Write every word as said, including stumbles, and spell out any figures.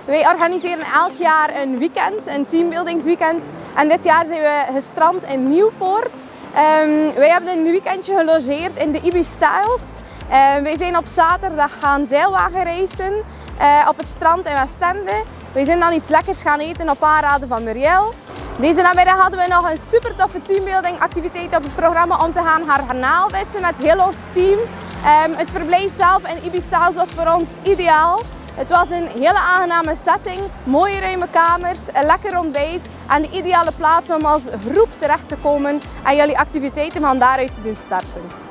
Wij organiseren elk jaar een weekend, een teambuildingsweekend. En dit jaar zijn we gestrand in Nieuwpoort. Um, wij hebben een weekendje gelogeerd in de Ibis Styles. Uh, wij zijn op zaterdag gaan zeilwagen racen uh, op het strand in Westende. Wij zijn dan iets lekkers gaan eten op aanraden van Muriel. Deze namiddag hadden we nog een super toffe teambuilding activiteit op het programma om te gaan garnaalwitsen met heel ons team. Um, het verblijf zelf in Ibis Styles was voor ons ideaal. Het was een hele aangename setting, mooie ruime kamers, een lekker ontbijt en de ideale plaats om als groep terecht te komen en jullie activiteiten van daaruit te doen starten.